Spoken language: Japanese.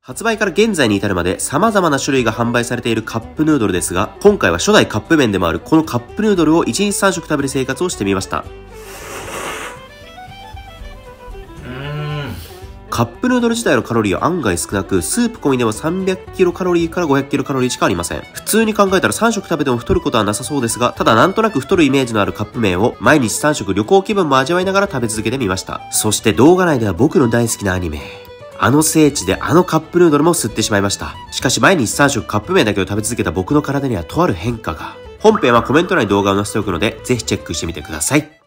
発売から現在に至るまで様々な種類が販売されているカップヌードルですが、今回は初代カップ麺でもあるこのカップヌードルを1日3食食べる生活をしてみました。カップヌードル自体のカロリーは案外少なく、スープ込みでも300キロカロリーから500キロカロリーしかありません。普通に考えたら3食食べても太ることはなさそうですが、ただなんとなく太るイメージのあるカップ麺を毎日3食旅行気分も味わいながら食べ続けてみました。そして動画内では僕の大好きなアニメ、あの聖地であのカップヌードルも吸ってしまいました。しかし毎日3食カップ麺だけを食べ続けた僕の体にはとある変化が。本編はコメント欄に動画を載せておくので、ぜひチェックしてみてください。